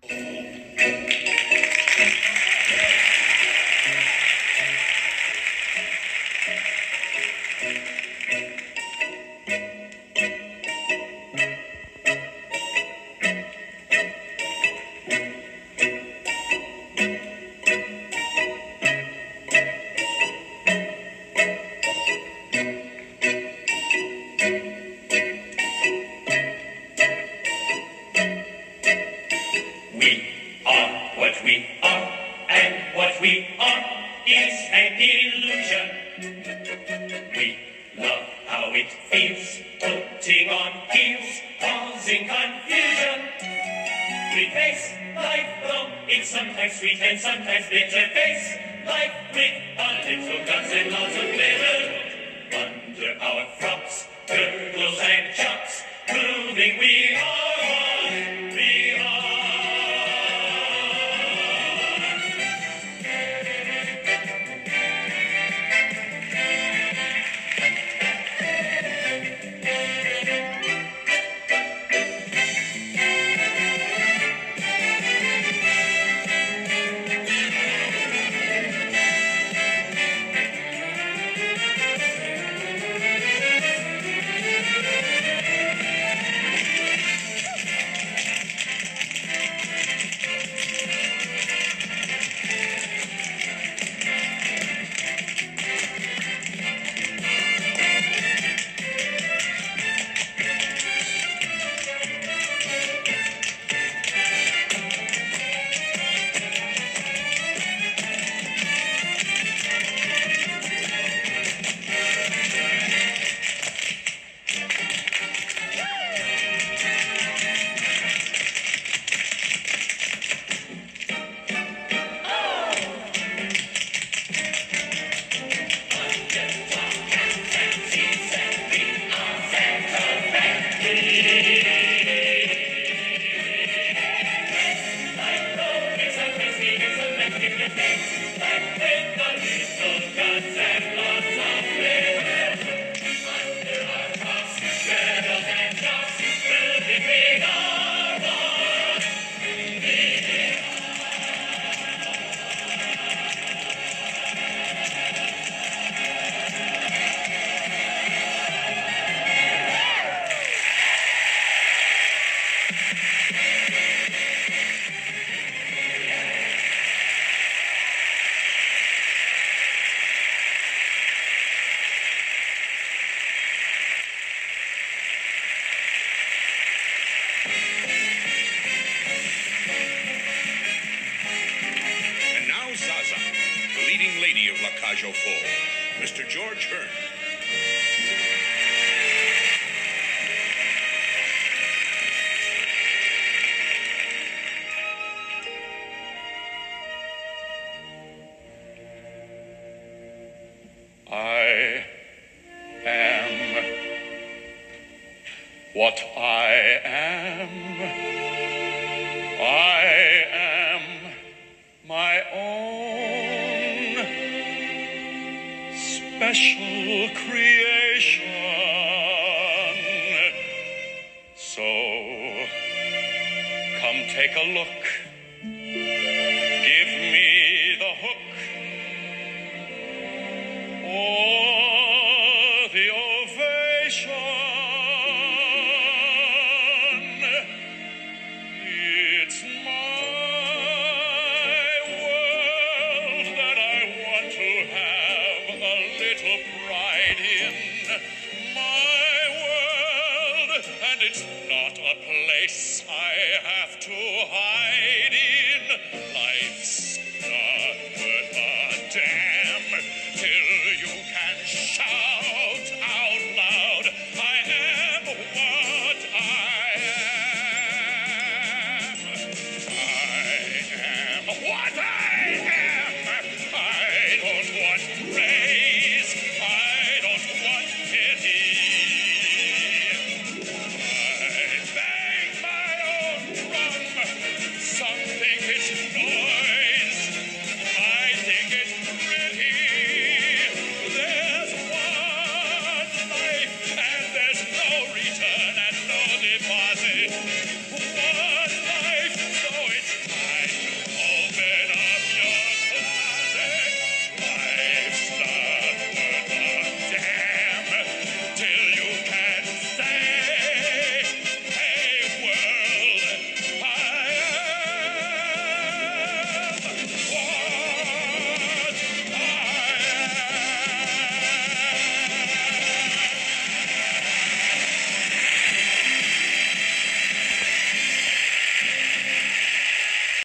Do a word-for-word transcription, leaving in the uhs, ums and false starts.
Folles, Mister George Hearn. I am what I am. I am my own special creation. So come take a look. Give me the hook. Oh, the ovation. It's my world that I want to have a little pride in. My world, and it's not a place I have to hide in. Life's not worth a damn till you can shout out loud, I am what I am. I am what I am.